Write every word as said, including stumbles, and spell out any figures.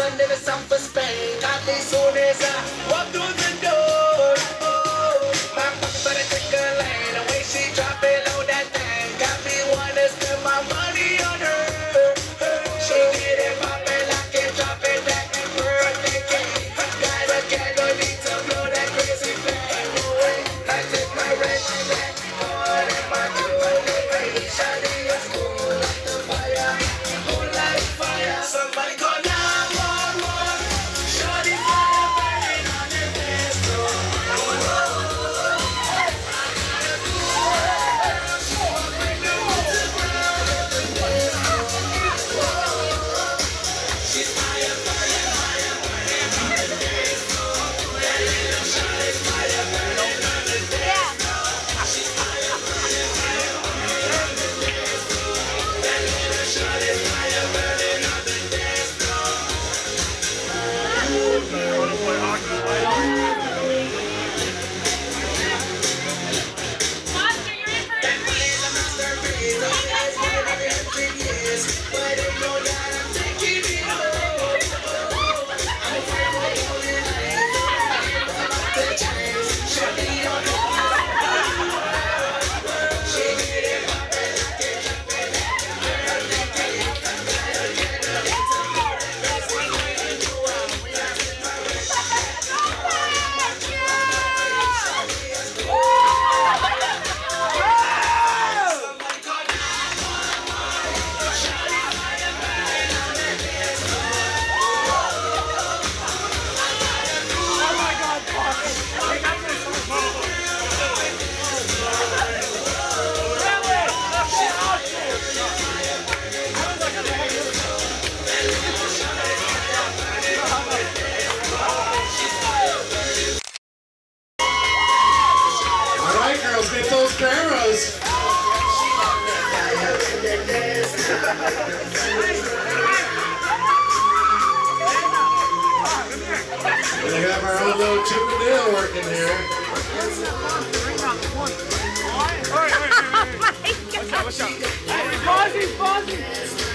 under the south of Spain. Not as soon as I walk through the door. Oh, my fucking better take a lane. The way she drop it low, that thing got me wanna spend my money on her. She get it poppin' like it, drop it back and birthday cake. Got a candle, need to blow that crazy flame away. I take my red back, on in my jewelry. Shawty is cool like the fire, cool like fire. Somebody call nine one one. Shawty fire burning on the dance floor. She's fire burning, fire burning on the dance floor. That little shawty's fire burning on the dance floor. She's fire burning, fire burning on the dance floor. That little shawty's fire burning on the dance floor. Monster, you're in for a That treat. is a masterpiece. Oh, yes, been a hundred years, but ain't no doubt I'm taking it home. I'm a friend with holy light. I'm about to change. Shawty on the she get it poppin' like it, drop it back and birthday cake. Got a candle, need to blow that crazy flame away. I take my red back, on my jewelry. Shawty is cool. Somebody call nine one one. Shawty fire burning on the dance floor. Oh my God, Boston! I got this one. All right, girls, get those barrows. We have our own little Chip and Dale working here. Watch out, watch out. Hey, Fozzie, Fozzie!